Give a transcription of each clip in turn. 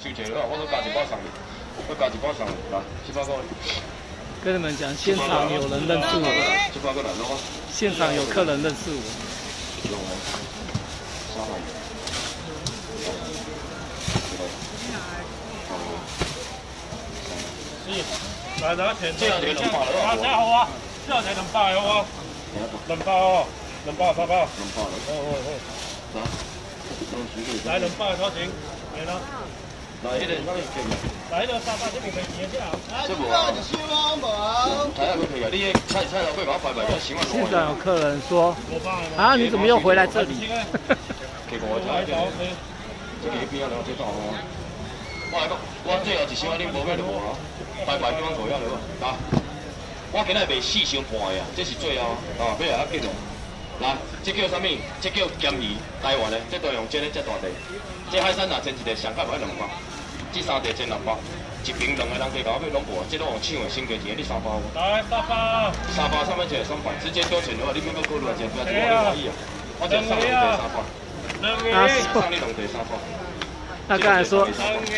收一个，我都加100送你，我加100送你，来700块。 跟你们讲，现场有人认识我， 700块来咯。 现场有客人认识我。 来拿钱， 这样就200了。 啊，这好啊，这样就200好啊，200哦，200300。200了。 来， 来200多钱，来啦。 来，迄个哪里客嘅？ 来到300这边可以钱只啊。 这无啊，睇下佢客嘅，你菜老闆把我拜拜咗10萬。 现场有客人说，啊，你怎么又回来这里？ 客我睇嘅，这个邊啊兩隻檔啊。我係講，我最後1箱你無咩就無啊，拜拜叫我做咗了啊。我今日賣4箱半嘅啊，這是最後啊，俾人一記錄。來，這叫啥物？這叫鹹魚，台灣的，這都用這個這大地。這海產若煎一個上較買200，這3地煎600，一瓶2個人可以搞到攏無，這都用搶的，先價錢你300。 來300。 300上面就係300，直接多錢的話，你免講考慮啊，這不要這我懷疑啊，我就上2地300，上你2地300。 他刚才说，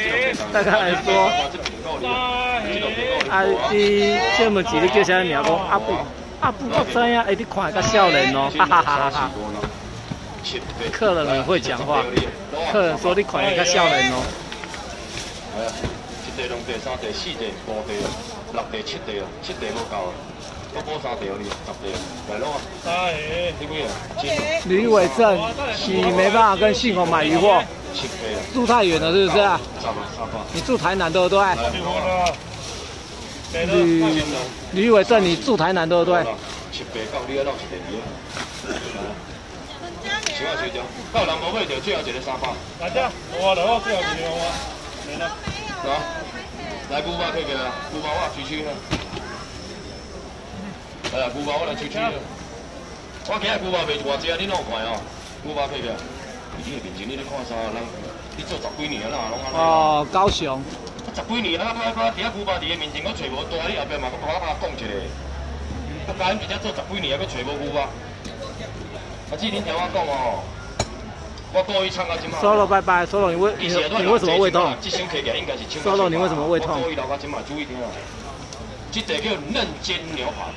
啊，你这么几日叫啥名？讲阿布，我知影，你看个少年哦，哈哈哈哈。客人很会讲话，客人说你看个少年哦。 係啊，1地、2地、3地、4地、5地、6地、7地啊，7地冇夠啊，我補3地你10地，嚟咯啊！你幾啊？ 吕伟正，你没办法跟信宏买鱼货。 住太远了，是不是啊？你住台南对不对？吕伟正，你住台南对不对？ 7地到你要落1地2啊。少啊少少，到人無買就最後一個300。 來這，我來我最後一個我，嚟啦。 來牛肉去嘅啦，牛肉我吹吹啦。係啊，牛肉我來吹吹啦。我今日牛肉賣偌濟啊？你哪有看哦？牛肉去嘅。 你面前你咧看啥人？你做10幾年啦，攏安尼。 哦，高雄。 10幾年啊，我伫遐牛肉伫個面前，我找無大，你後壁嘛，我講一個。我家己在做10幾年，還找無牛肉。啊，姊恁聽我講哦，我故意唱到今嘛。Solo 拜拜 ，Solo 你為什麼胃痛？Solo 你為什麼胃痛？我故意留到今嘛，注意聽啊。這地叫嫩煎牛排，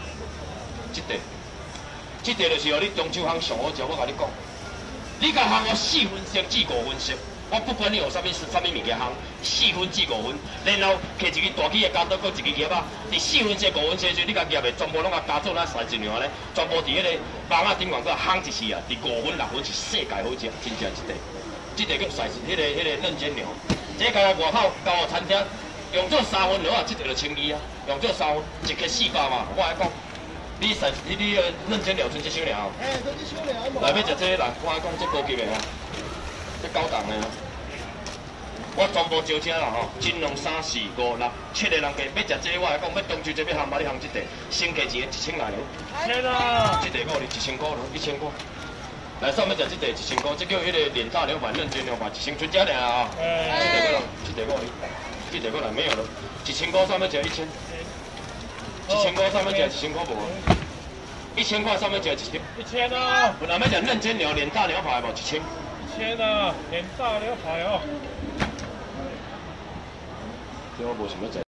這地就是哦，你中秋行上好食，我甲你講。 你甲烘我4分熟至5分熟，我不管你用啥物物件烘，4分至5分，然後摕一支大起的剪刀，搁一支葉啊，伫4分熟5分熟時，你甲葉的全部攏甲加做咱曬一樣咧，全部伫迄個網仔頂面搁烘一次啊，伫5分6分是世界好食，真正一地。這地叫曬迄個嫩煎牛，這個外口交予餐廳用做3分落啊，這地就12啊，用做3分，1克400嘛，我來講。 你嫩煎牛剩1箱了哦。哎，剩1箱了。來要食這個來，我講這高級的啊，這高檔的啊。我全部招請啦吼，1、2、3、4、5、6、7個人計，要食這個我來講，要中秋節要烘把你烘這地，先價錢1000來了。1000啊！這地我哩1000塊咯，1000塊。來上面食這地1000塊，這叫迄個臉大牛排、嫩煎牛排，1000全家了啊。這地過來，這地過來，這地過來沒有了，1000塊上面食1000。 1000塊上面食1000塊無，1000塊上面食1000啊！本來要食嫩煎牛、臉大牛排無1000。1000啊，臉大牛排哦。這我無想要食。